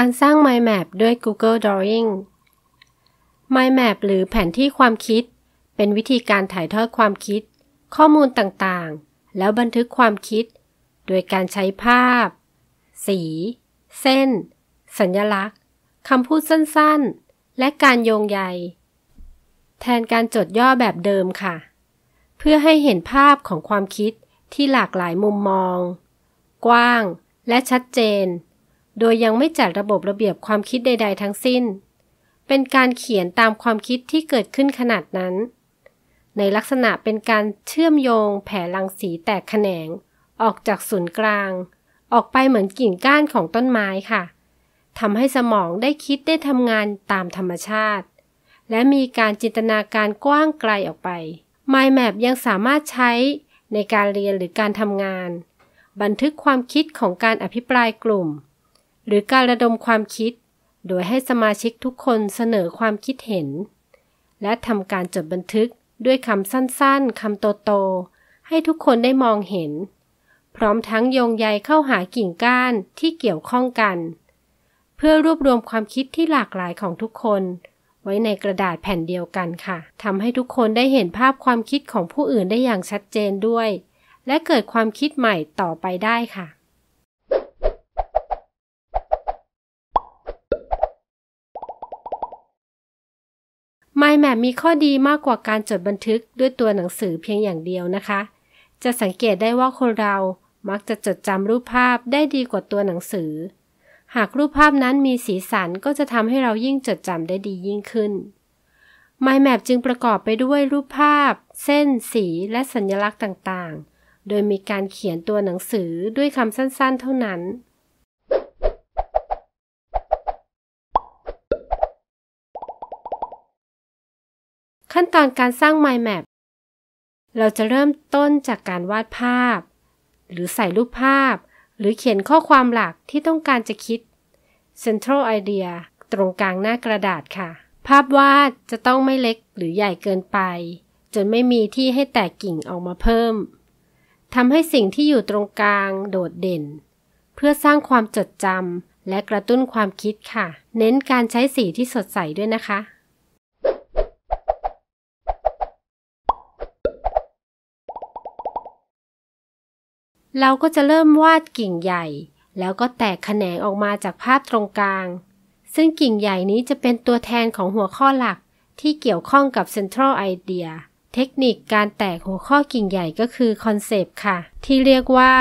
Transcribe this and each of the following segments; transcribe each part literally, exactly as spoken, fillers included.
การสร้าง Mind Map ด้วย Google Drawing Mind Map หรือแผนที่ความคิดเป็นวิธีการถ่ายทอดความคิดข้อมูลต่างๆแล้วบันทึกความคิดโดยการใช้ภาพสีเส้นสัญลักษณ์คำพูดสั้นๆและการโยงใยแทนการจดย่อแบบเดิมค่ะเพื่อให้เห็นภาพของความคิดที่หลากหลายมุมมองกว้างและชัดเจนโดยยังไม่จัดระบบระเบียบความคิดใดๆทั้งสิ้นเป็นการเขียนตามความคิดที่เกิดขึ้นขนาดนั้นในลักษณะเป็นการเชื่อมโยงแผ่รังสีแตกแขนงออกจากศูนย์กลางออกไปเหมือนกิ่งก้านของต้นไม้ค่ะทำให้สมองได้คิดได้ทำงานตามธรรมชาติและมีการจินตนาการกว้างไกลออกไป Mind Map ยังสามารถใช้ในการเรียนหรือการทำงานบันทึกความคิดของการอภิปรายกลุ่มหรือการระดมความคิดโดยให้สมาชิกทุกคนเสนอความคิดเห็นและทำการจดบันทึกด้วยคำสั้นๆคำโตๆให้ทุกคนได้มองเห็นพร้อมทั้งโยงใยเข้าหากิ่งก้านที่เกี่ยวข้องกันเพื่อรวบรวมความคิดที่หลากหลายของทุกคนไว้ในกระดาษแผ่นเดียวกันค่ะทำให้ทุกคนได้เห็นภาพความคิดของผู้อื่นได้อย่างชัดเจนด้วยและเกิดความคิดใหม่ต่อไปได้ค่ะMind Map มีข้อดีมากกว่าการจดบันทึกด้วยตัวหนังสือเพียงอย่างเดียวนะคะจะสังเกตได้ว่าคนเรามักจะจดจำรูปภาพได้ดีกว่าตัวหนังสือหากรูปภาพนั้นมีสีสันก็จะทำให้เรายิ่งจดจำได้ดียิ่งขึ้น Mind Map จึงประกอบไปด้วยรูปภาพเส้นสีและสัญลักษณ์ต่างๆโดยมีการเขียนตัวหนังสือด้วยคำสั้นๆเท่านั้นขั้นตอนการสร้าง Mind Map เราจะเริ่มต้นจากการวาดภาพหรือใส่รูปภาพหรือเขียนข้อความหลักที่ต้องการจะคิด Central Idea ตรงกลางหน้ากระดาษค่ะภาพวาดจะต้องไม่เล็กหรือใหญ่เกินไปจนไม่มีที่ให้แตกกิ่งออกมาเพิ่มทำให้สิ่งที่อยู่ตรงกลางโดดเด่นเพื่อสร้างความจดจำและกระตุ้นความคิดค่ะเน้นการใช้สีที่สดใสด้วยนะคะเราก็จะเริ่มวาดกิ่งใหญ่แล้วก็แตกแขนงออกมาจากภาพตรงกลางซึ่งกิ่งใหญ่นี้จะเป็นตัวแทนของหัวข้อหลักที่เกี่ยวข้องกับ Central Idea เทคนิคการแตกหัวข้อกิ่งใหญ่ก็คือคอนเซปต์ค่ะที่เรียกว่า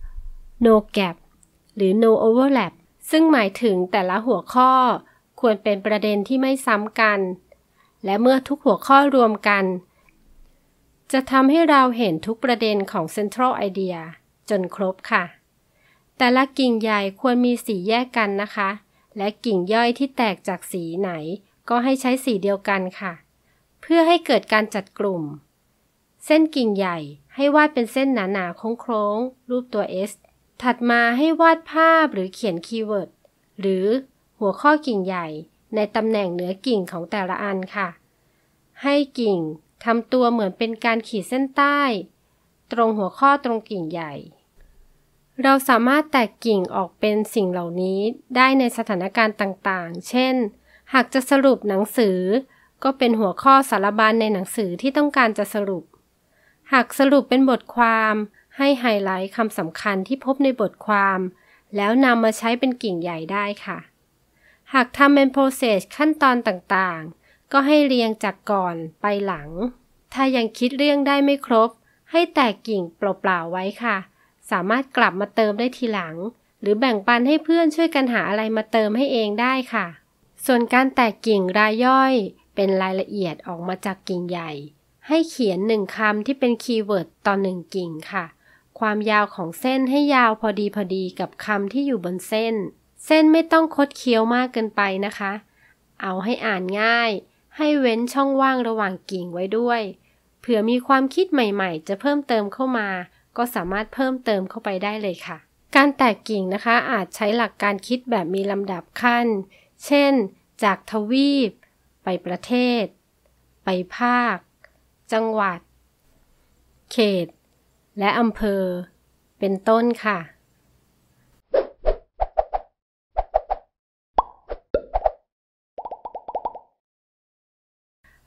no gap หรือ no overlap ซึ่งหมายถึงแต่ละหัวข้อควรเป็นประเด็นที่ไม่ซ้ำกันและเมื่อทุกหัวข้อรวมกันจะทำให้เราเห็นทุกประเด็นของ Central Ideaจนครบค่ะแต่ละกิ่งใหญ่ควรมีสีแยกกันนะคะและกิ่งย่อยที่แตกจากสีไหนก็ให้ใช้สีเดียวกันค่ะเพื่อให้เกิดการจัดกลุ่มเส้นกิ่งใหญ่ให้วาดเป็นเส้นหนาๆโค้งๆรูปตัว S ถัดมาให้วาดภาพหรือเขียนคีย์เวิร์ดหรือหัวข้อกิ่งใหญ่ในตำแหน่งเหนือกิ่งของแต่ละอันค่ะให้กิ่งทำตัวเหมือนเป็นการขีดเส้นใต้ตรงหัวข้อตรงกิ่งใหญ่เราสามารถแตกกิ่งออกเป็นสิ่งเหล่านี้ได้ในสถานการณ์ต่างๆเช่นหากจะสรุปหนังสือก็เป็นหัวข้อสารบัญในหนังสือที่ต้องการจะสรุปหากสรุปเป็นบทความให้ไฮไลท์คำสำคัญที่พบในบทความแล้วนำมาใช้เป็นกิ่งใหญ่ได้ค่ะหากทำเป็น process ขั้นตอนต่างๆก็ให้เรียงจากก่อนไปหลังถ้ายังคิดเรื่องได้ไม่ครบให้แตกกิ่งเปล่าๆไว้ค่ะสามารถกลับมาเติมได้ทีหลังหรือแบ่งปันให้เพื่อนช่วยกันหาอะไรมาเติมให้เองได้ค่ะส่วนการแตกกิ่งรายย่อยเป็นรายละเอียดออกมาจากกิ่งใหญ่ให้เขียนหนึ่งคำที่เป็นคีย์เวิร์ดต่อหนึ่งกิ่งค่ะความยาวของเส้นให้ยาวพอดีพอดีกับคำที่อยู่บนเส้นเส้นไม่ต้องคดเคี้ยวมากเกินไปนะคะเอาให้อ่านง่ายให้เว้นช่องว่างระหว่างกิ่งไว้ด้วยเผื่อมีความคิดใหม่ๆจะเพิ่มเติมเข้ามาก็สามารถเพิ่มเติมเข้าไปได้เลยค่ะการแตกกิ่งนะคะอาจใช้หลักการคิดแบบมีลำดับขั้นเช่นจากทวีปไปประเทศไปภาคจังหวัดเขตและอำเภอเป็นต้นค่ะ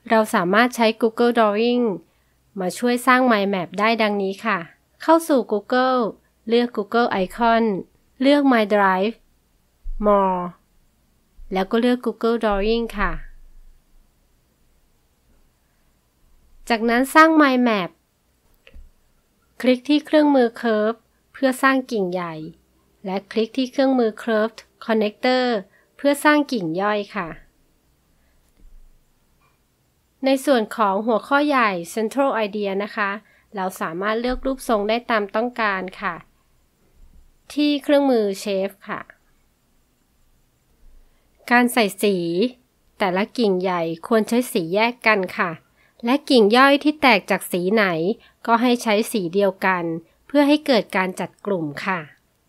เราสามารถใช้ Google Drawing มาช่วยสร้าง Mind Map ได้ดังนี้ค่ะ เข้าสู่ Google เลือก Google Icon เลือก My Drive More แล้วก็เลือก Google Drawing ค่ะจากนั้นสร้าง Mind Map คลิกที่เครื่องมือ Curve เพื่อสร้างกิ่งใหญ่และคลิกที่เครื่องมือ Curved Connector เพื่อสร้างกิ่งย่อยค่ะในส่วนของหัวข้อใหญ่ Central Idea นะคะเราสามารถเลือกรูปทรงได้ตามต้องการค่ะที่เครื่องมือ Shape ค่ะการใส่สีแต่ละกิ่งใหญ่ควรใช้สีแยกกันค่ะและกิ่งย่อยที่แตกจากสีไหนก็ให้ใช้สีเดียวกันเพื่อให้เกิดการจัดกลุ่มค่ะ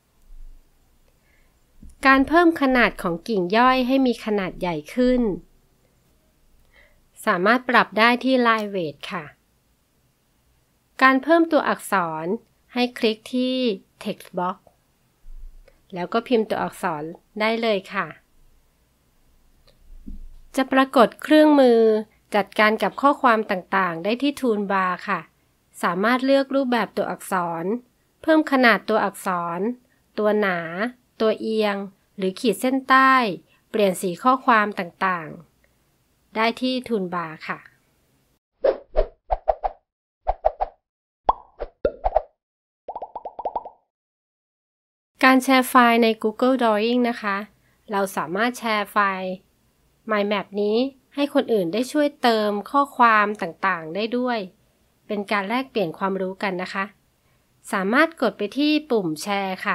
การเพิ่มขนาดของกิ่งย่อยให้มีขนาดใหญ่ขึ้นสามารถปรับได้ที่ Line Weight ค่ะการเพิ่มตัวอักษรให้คลิกที่ Text Box แล้วก็พิมพ์ตัวอักษรได้เลยค่ะจะปรากฏเครื่องมือจัดการกับข้อความต่างๆได้ที่ Toolbar ค่ะสามารถเลือกรูปแบบตัวอักษรเพิ่มขนาดตัวอักษรตัวหนาตัวเอียงหรือขีดเส้นใต้เปลี่ยนสีข้อความต่างๆได้ที่ Toolbar ค่ะการแชร์ไฟล์ใน Google Drawing นะคะเราสามารถแชร์ไฟล์ Mind Map นี้ให้คนอื่นได้ช่วยเติมข้อความต่างๆได้ด้วยเป็นการแลกเปลี่ยนความรู้กันนะคะสามารถกดไปที่ปุ่มแชร์ค่ะ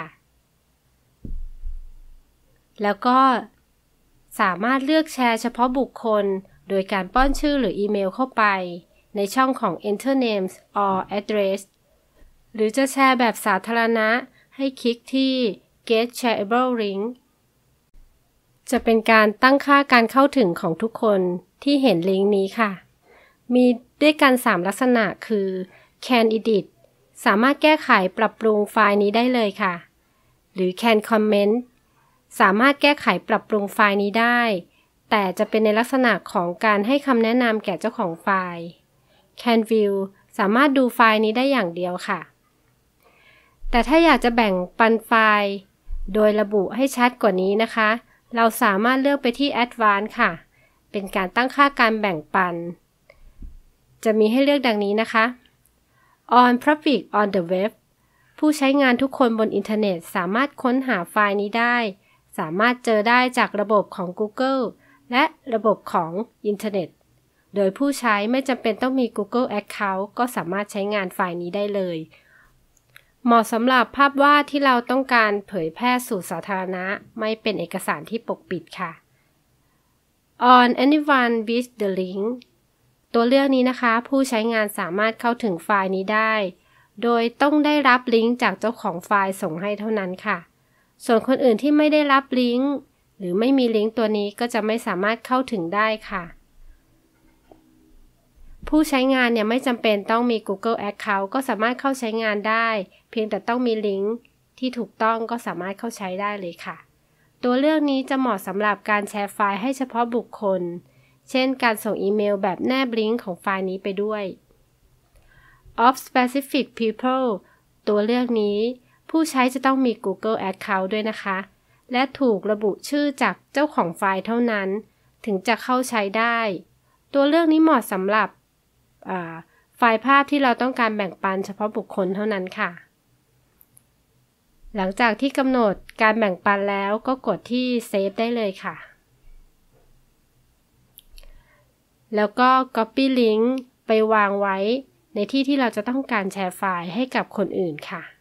แล้วก็สามารถเลือกแชร์เฉพาะบุคคลโดยการป้อนชื่อหรืออีเมลเข้าไปในช่องของ Enter Names or Address หรือจะแชร์แบบสาธารณะให้คลิกที่ Get Shareable Link จะเป็นการตั้งค่าการเข้าถึงของทุกคนที่เห็นลิงก์นี้ค่ะมีด้วยกันสามลักษณะคือ Can Edit สามารถแก้ไขปรับปรุงไฟล์นี้ได้เลยค่ะหรือ Can Comment สามารถแก้ไขปรับปรุงไฟล์นี้ได้แต่จะเป็นในลักษณะของการให้คำแนะนำแก่เจ้าของไฟล์ Can View สามารถดูไฟล์นี้ได้อย่างเดียวค่ะแต่ถ้าอยากจะแบ่งปันไฟล์โดยระบุให้ชัดกว่านี้นะคะเราสามารถเลือกไปที่ Advanced ค่ะเป็นการตั้งค่าการแบ่งปันจะมีให้เลือกดังนี้นะคะ On Public on the Web ผู้ใช้งานทุกคนบนอินเทอร์เน็ตสามารถค้นหาไฟล์นี้ได้สามารถเจอได้จากระบบของ Google และระบบของอินเทอร์เน็ตโดยผู้ใช้ไม่จำเป็นต้องมี Google Account ก็สามารถใช้งานไฟล์นี้ได้เลยเหมาะสำหรับภาพวาดที่เราต้องการเผยแพร่สู่สาธารณะไม่เป็นเอกสารที่ปกปิดค่ะ On anyone with the link ตัวเลือกนี้นะคะผู้ใช้งานสามารถเข้าถึงไฟล์นี้ได้โดยต้องได้รับลิงก์จากเจ้าของไฟล์ส่งให้เท่านั้นค่ะส่วนคนอื่นที่ไม่ได้รับลิงก์หรือไม่มีลิงก์ตัวนี้ก็จะไม่สามารถเข้าถึงได้ค่ะผู้ใช้งานเนี่ยไม่จำเป็นต้องมี Google Account ก็สามารถเข้าใช้งานได้เพียงแต่ต้องมีลิงก์ที่ถูกต้องก็สามารถเข้าใช้ได้เลยค่ะตัวเลือกนี้จะเหมาะสำหรับการแชร์ไฟล์ให้เฉพาะบุคคลเช่นการส่งอีเมลแบบแนบลิงก์ของไฟล์นี้ไปด้วย Of Specific People ตัวเลือกนี้ผู้ใช้จะต้องมี Google Account ด้วยนะคะและถูกระบุชื่อจากเจ้าของไฟล์เท่านั้นถึงจะเข้าใช้ได้ตัวเลือกนี้เหมาะสำหรับไฟล์ภาพที่เราต้องการแบ่งปันเฉพาะบุคคลเท่านั้นค่ะหลังจากที่กำหนดการแบ่งปันแล้วก็กดที่ Save ได้เลยค่ะแล้วก็ Copy Link ไปวางไว้ในที่ที่เราจะต้องการแชร์ไฟล์ให้กับคนอื่นค่ะ